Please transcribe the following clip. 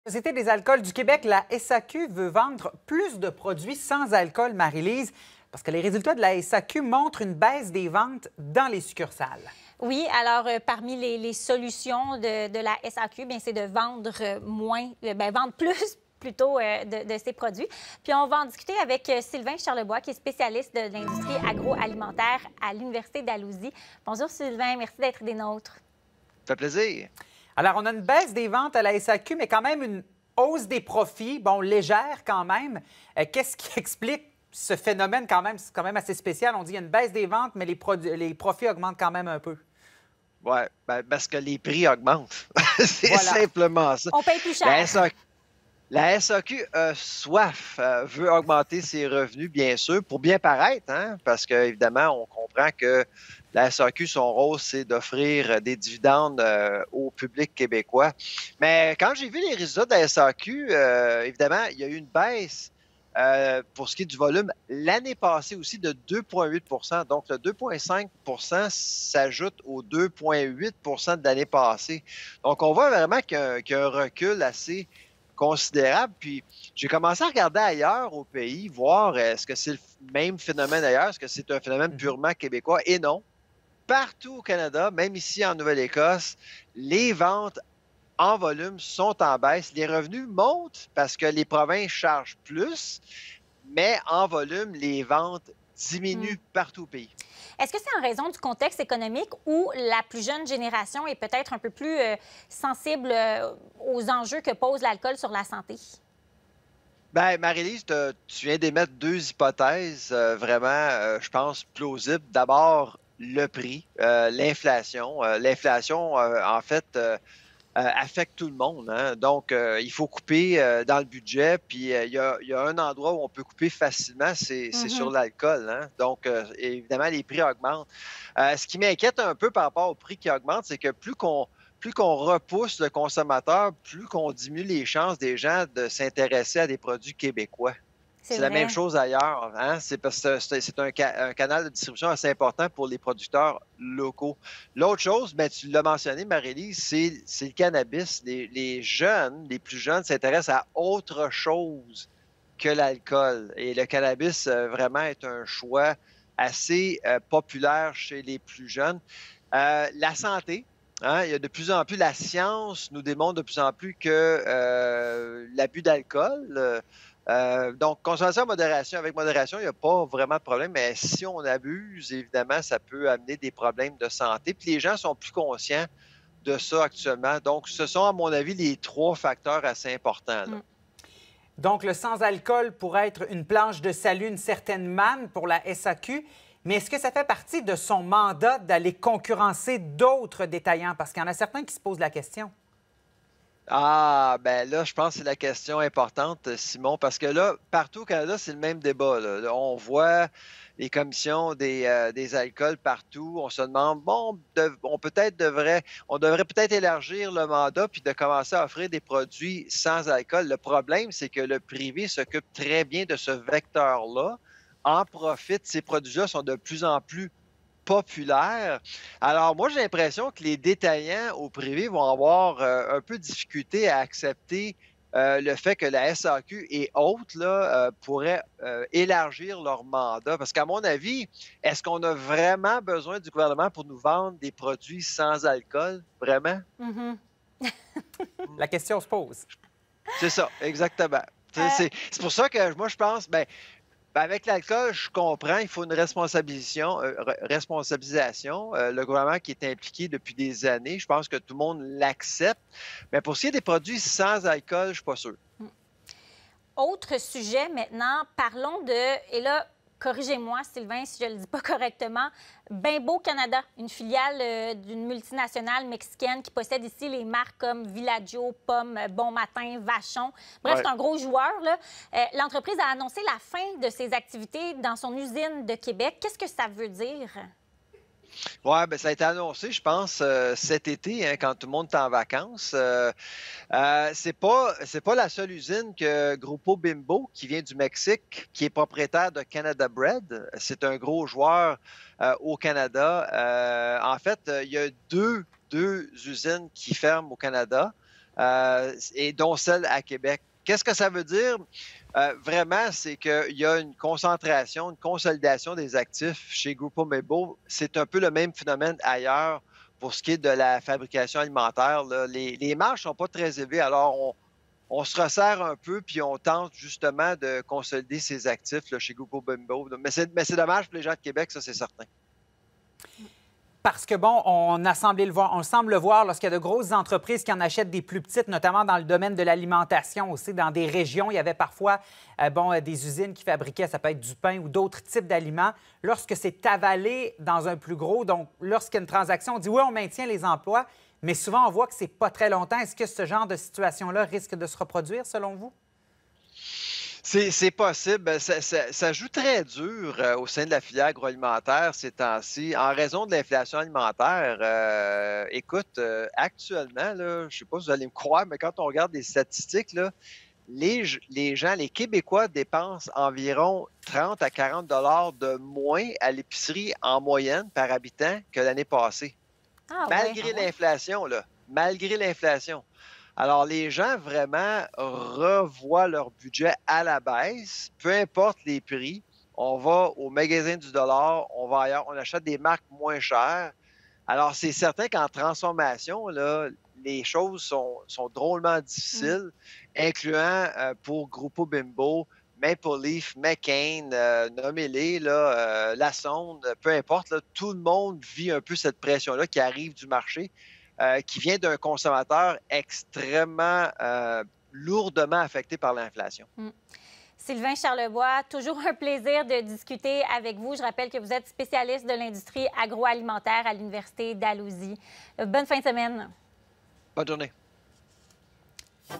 La Société des alcools du Québec, la SAQ, veut vendre plus de produits sans alcool, Marie-Lise, parce que les résultats de la SAQ montrent une baisse des ventes dans les succursales. Oui, alors parmi les solutions de la SAQ, bien, c'est de vendre moins, vendre plus plutôt de ces produits. Puis on va en discuter avec Sylvain Charlebois, qui est spécialiste de l'industrie agroalimentaire à l'Université d'Alousie. Bonjour Sylvain, merci d'être des nôtres. Ça fait plaisir. Alors, on a une baisse des ventes à la SAQ, mais quand même une hausse des profits, bon, légère quand même. Qu'est-ce qui explique ce phénomène quand même? C'est quand même assez spécial. On dit qu'il y a une baisse des ventes, mais les profits augmentent quand même un peu. Oui, parce que les prix augmentent. C'est simplement ça. On paye plus cher. La SAQ a soif, veut augmenter ses revenus, bien sûr, pour bien paraître, hein, parce qu'évidemment, on comprend que la SAQ, son rôle, c'est d'offrir des dividendes au public québécois. Mais quand j'ai vu les résultats de la SAQ, évidemment, il y a eu une baisse pour ce qui est du volume l'année passée aussi de 2,8 %. Donc, le 2,5 % s'ajoute au 2,8 % de l'année passée. Donc, on voit vraiment qu'il y a un recul assez considérable. Puis, j'ai commencé à regarder ailleurs au pays, voir est-ce que c'est le même phénomène ailleurs, est-ce que c'est un phénomène purement québécois? Et non. Partout au Canada, même ici en Nouvelle-Écosse, les ventes en volume sont en baisse. Les revenus montent parce que les provinces chargent plus, mais en volume, les ventes diminuent partout au pays. Est-ce que c'est en raison du contexte économique où la plus jeune génération est peut-être un peu plus sensible aux enjeux que pose l'alcool sur la santé? Bien, Marie-Lise, tu viens d'émettre deux hypothèses vraiment, je pense, plausibles. D'abord, le prix, l'inflation. L'inflation, en fait, affecte tout le monde, hein? Donc, il faut couper dans le budget. Puis, il y a un endroit où on peut couper facilement, c'est sur l'alcool, hein? Donc, évidemment, les prix augmentent. Ce qui m'inquiète un peu par rapport aux prix qui augmentent, c'est que plus qu'on repousse le consommateur, plus qu'on diminue les chances des gens de s'intéresser à des produits québécois. C'est la même chose ailleurs, hein? C'est parce que c'est un canal de distribution assez important pour les producteurs locaux. L'autre chose, ben, tu l'as mentionné, Marie-Lise, c'est le cannabis. Les jeunes, les plus jeunes s'intéressent à autre chose que l'alcool. Et le cannabis, vraiment, est un choix assez populaire chez les plus jeunes. La santé. Hein, il y a de plus en plus, la science nous démontre de plus en plus que l'abus d'alcool, donc, consommation avec modération, il n'y a pas vraiment de problème, mais si on abuse, évidemment, ça peut amener des problèmes de santé. Puis les gens sont plus conscients de ça actuellement. Donc, ce sont, à mon avis, les trois facteurs assez importants, là. Donc, le sans-alcool pourrait être une planche de salut, une certaine manne pour la SAQ. Mais est-ce que ça fait partie de son mandat d'aller concurrencer d'autres détaillants? Parce qu'il y en a certains qui se posent la question. Ah, ben là, je pense que c'est la question importante, Simon, parce que là, partout au Canada, c'est le même débat, là. On voit les commissions des alcools partout. On se demande, bon, on devrait peut-être élargir le mandat puis de commencer à offrir des produits sans alcool. Le problème, c'est que le privé s'occupe très bien de ce vecteur-là, en profite. Ces produits-là sont de plus en plus populaire. Alors, moi, j'ai l'impression que les détaillants au privé vont avoir un peu de difficulté à accepter le fait que la SAQ et autres là, pourraient élargir leur mandat. Parce qu'à mon avis, est-ce qu'on a vraiment besoin du gouvernement pour nous vendre des produits sans alcool? Vraiment? La question se pose. C'est ça, exactement. C'est pour ça que moi, je pense, avec l'alcool, je comprends, il faut une responsabilisation. Le gouvernement qui est impliqué depuis des années, je pense que tout le monde l'accepte. Mais pour ce qui est des produits sans alcool, je ne suis pas sûr. Autre sujet maintenant, parlons de, et là, corrigez-moi Sylvain si je ne le dis pas correctement, Bimbo Canada, une filiale d'une multinationale mexicaine qui possède ici les marques comme Villaggio, Pomme, Bon Matin, Vachon. Bref, c'est un gros joueur, là. L'entreprise a annoncé la fin de ses activités dans son usine de Québec. Qu'est-ce que ça veut dire? Oui, ça a été annoncé, je pense, cet été, hein, quand tout le monde est en vacances. C'est pas la seule usine que Grupo Bimbo, qui vient du Mexique, qui est propriétaire de Canada Bread. C'est un gros joueur au Canada. En fait, il y a deux usines qui ferment au Canada. et dont celle à Québec. Qu'est-ce que ça veut dire? Vraiment, c'est qu'il y a une concentration, une consolidation des actifs chez Grupo Bimbo. C'est un peu le même phénomène ailleurs pour ce qui est de la fabrication alimentaire. Là. Les marges ne sont pas très élevées, alors on se resserre un peu, puis on tente justement de consolider ses actifs là, chez Grupo Bimbo. Mais c'est dommage pour les gens de Québec, ça c'est certain. Parce que, bon, on semble le voir lorsqu'il y a de grosses entreprises qui en achètent des plus petites, notamment dans le domaine de l'alimentation aussi. Dans des régions, il y avait parfois des usines qui fabriquaient, ça peut être du pain ou d'autres types d'aliments. Lorsque c'est avalé dans un plus gros, donc lorsqu'il y a une transaction, on dit oui, on maintient les emplois, mais souvent on voit que c'est pas très longtemps. Est-ce que ce genre de situation-là risque de se reproduire, selon vous? C'est possible. Ça joue très dur au sein de la filière agroalimentaire ces temps-ci en raison de l'inflation alimentaire. Écoute, actuellement, là, je ne sais pas si vous allez me croire, mais quand on regarde les statistiques, là, les gens, les Québécois dépensent environ 30 à 40 $ de moins à l'épicerie en moyenne par habitant que l'année passée. Malgré l'inflation, là. Malgré l'inflation. Alors, les gens vraiment revoient leur budget à la baisse, peu importe les prix. On va au magasin du dollar, on va ailleurs, on achète des marques moins chères. Alors, c'est certain qu'en transformation, là, les choses sont drôlement difficiles, incluant pour Grupo Bimbo, Maple Leaf, McCain, nommez-les, La Sonde, peu importe, là, tout le monde vit un peu cette pression-là qui arrive du marché. Qui vient d'un consommateur extrêmement lourdement affecté par l'inflation. Sylvain Charlebois, toujours un plaisir de discuter avec vous. Je rappelle que vous êtes spécialiste de l'industrie agroalimentaire à l'Université Dalhousie. Bonne fin de semaine. Bonne journée.